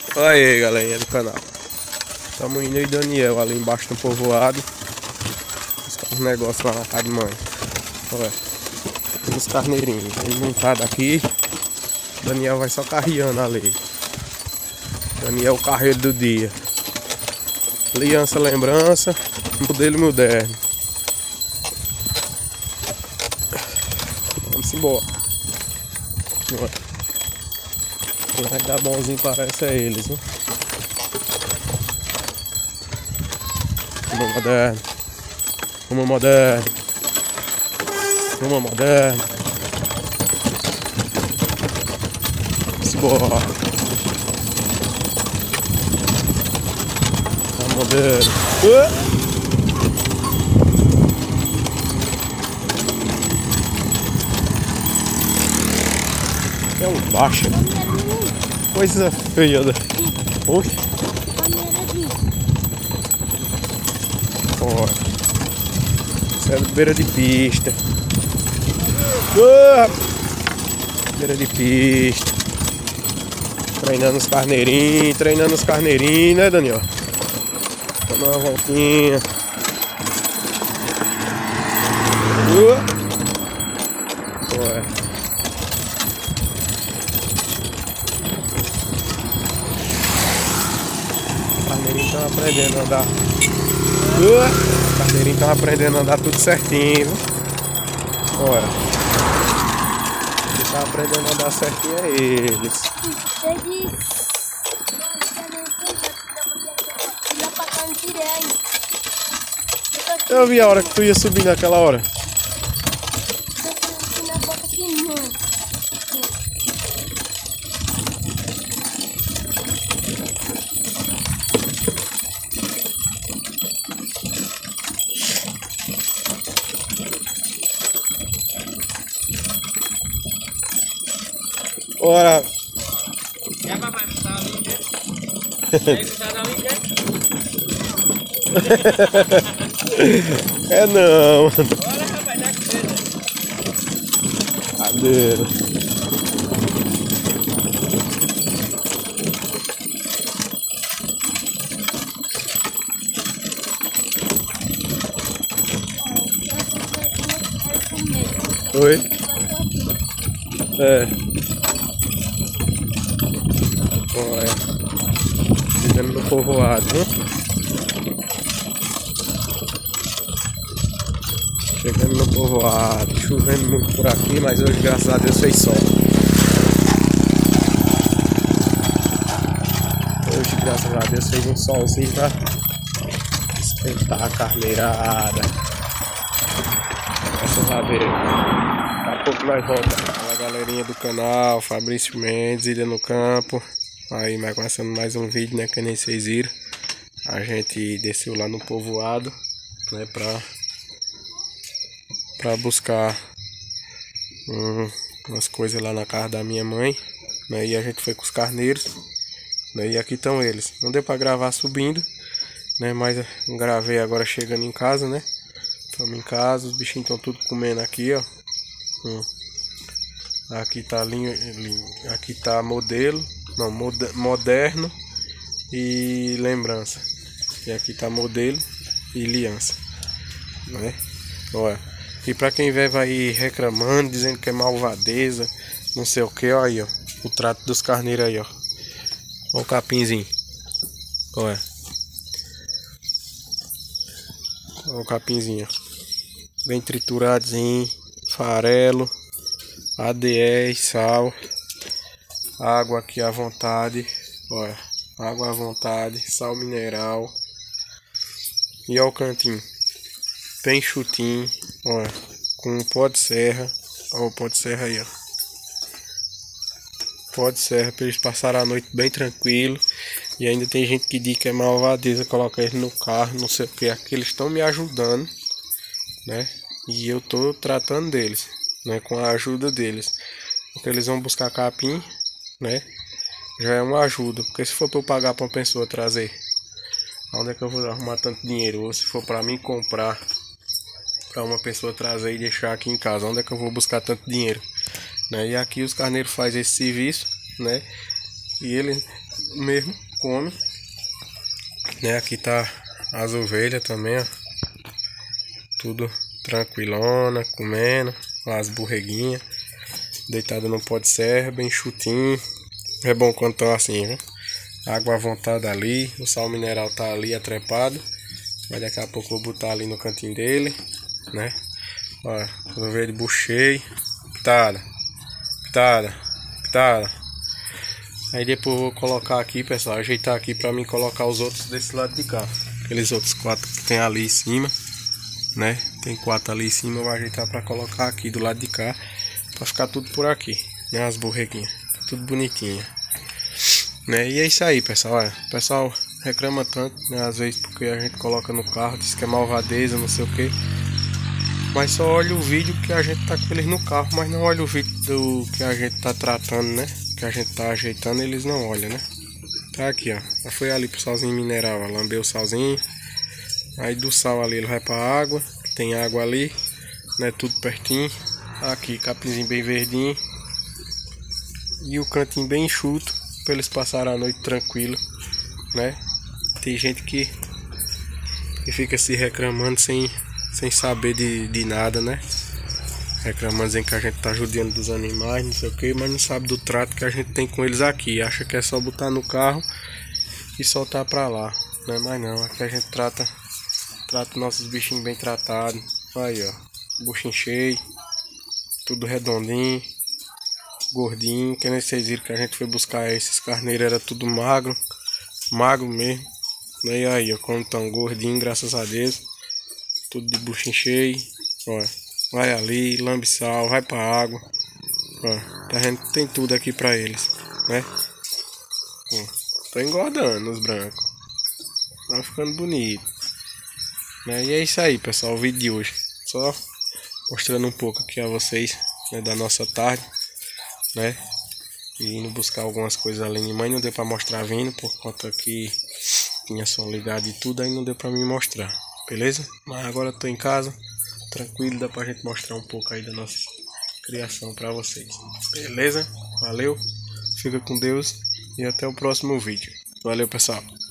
Olha aí, galerinha do canal. Estamos indo e Daniel ali embaixo do povoado. Buscar uns negócios lá na casa de mãe. Olha, uns carneirinhos. Ele não tá daqui. Daniel vai só carreando ali. Daniel o carreiro do dia. Aliança lembrança, modelo moderno. Vamos embora. Quem vai dar bonzinho parece a eles, né? Rumo moderno. Rumo moderno. Rumo moderno. Vamos embora. Rumo moderno. É um baixo. Coisa feia, né? Oxe. Olha. Isso é beira de pista. Beira de pista. Treinando os carneirinhos, né, Daniel? Dando uma voltinha. Olha. Carneirinho estão aprendendo a andar. Carneirinho estão aprendendo a andar tudo certinho. Olha. Quem está aprendendo a andar certinho é eles. Eu vi a hora que tu ia subir naquela hora. Ora. É, papai, você tá ali, né? Você tá ali, né? É não. Bora, rapaz, dá que seja. Cadeira. Oi? É. Olha. Chegando no povoado, né? Chegando no povoado. Chovendo muito por aqui, mas hoje, graças a Deus, fez sol. Hoje, graças a Deus, fez um solzinho pra esquentar a carneirada. Vocês vão ver. Daqui a pouco nós voltamos. Fala, galerinha do canal, Fabrício Mendes, Ilha no Campo. Aí, mas começando mais um vídeo, né, que nem vocês viram. A gente desceu lá no povoado, né, pra buscar umas coisas lá na casa da minha mãe, né, e a gente foi com os carneiros, né, e aqui estão eles. Não deu pra gravar subindo, né, mas eu gravei agora chegando em casa, né. Estamos em casa, os bichinhos estão tudo comendo aqui, ó. Aqui tá aqui tá modelo, não, moderno e lembrança. E aqui tá modelo e aliança, né? Olha. E pra quem vai aí reclamando, dizendo que é malvadeza, não sei o que, olha aí, ó. O trato dos carneiros aí, ó. Olha o capinzinho. Olha. Olha o capinzinho, ó. Bem trituradinho, farelo, ADE, sal, água aqui à vontade, olha, água à vontade, sal mineral. E olha o cantinho, bem chutinho, olha, com pó de serra, olha o pó de serra aí, ó. Pó de serra para eles passarem a noite bem tranquilo. E ainda tem gente que diz que é malvadeza colocar eles no carro, não sei o que, aqui eles estão me ajudando, né? E eu tô tratando deles, né, com a ajuda deles, porque eles vão buscar capim, né? Já é uma ajuda, porque se for para eu pagar para uma pessoa trazer, onde é que eu vou arrumar tanto dinheiro? Ou se for para mim comprar para uma pessoa trazer e deixar aqui em casa, onde é que eu vou buscar tanto dinheiro, né? E aqui os carneiros fazem esse serviço, né? E eles mesmo come, né? Aqui tá as ovelhas também, ó. Tudo tranquilona, comendo. As borreguinhas deitadas no pó de serra, bem chutinho. É bom quando estão assim, viu? Água à vontade ali. O sal mineral tá ali atrepado. Mas daqui a pouco eu vou botar ali no cantinho dele, né? Ó, ovelha de bucheio. Pitada, pitada, pitada. Aí depois eu vou colocar aqui, pessoal, ajeitar aqui pra mim colocar os outros desse lado de cá. Aqueles outros 4 que tem ali em cima, né? Tem 4 ali em cima, eu vou ajeitar pra colocar aqui do lado de cá, pra ficar tudo por aqui, né? As borreguinhas, tudo bonitinho, né? E é isso aí, pessoal. Olha, o pessoal reclama tanto, né? Às vezes porque a gente coloca no carro, diz que é malvadeza, não sei o que. Mas só olha o vídeo que a gente tá com eles no carro, mas não olha o vídeo do que a gente tá tratando, né? Que a gente tá ajeitando, eles não olham, né? Tá aqui, ó. Já foi ali pro salzinho mineral, ó. Lambeu o salzinho. Aí do sal ali ele vai pra água. Tem água ali, né? Tudo pertinho. Aqui, capinzinho bem verdinho. E o cantinho bem enxuto, pra eles passarem a noite tranquilo, né? Tem gente que fica se reclamando sem saber de nada, né? Reclamando dizendo que a gente tá judiando dos animais, não sei o que, mas não sabe do trato que a gente tem com eles aqui. Acha que é só botar no carro e soltar pra lá, né? Mas não, aqui a gente trata nossos bichinhos bem tratados. Aí, ó, buchinho cheio, tudo redondinho, gordinho. Que nem vocês viram que a gente foi buscar esses carneiros, era tudo magro mesmo. E aí, ó, como tão gordinho, graças a Deus. Tudo de buchinho cheio, ó. Vai ali, lambe sal, vai pra água. Ó, a gente tem tudo aqui pra eles, né? Ó, tô engordando os brancos. Tá ficando bonito, né? E é isso aí, pessoal, o vídeo de hoje. Só mostrando um pouco aqui a vocês, né, da nossa tarde, né? E indo buscar algumas coisas além de mãe. Não deu pra mostrar vindo, por conta que tinha som ligado e tudo. Aí não deu pra me mostrar, beleza? Mas agora eu tô em casa, tranquilo, dá pra gente mostrar um pouco aí da nossa criação pra vocês. Beleza? Valeu, fica com Deus e até o próximo vídeo. Valeu, pessoal.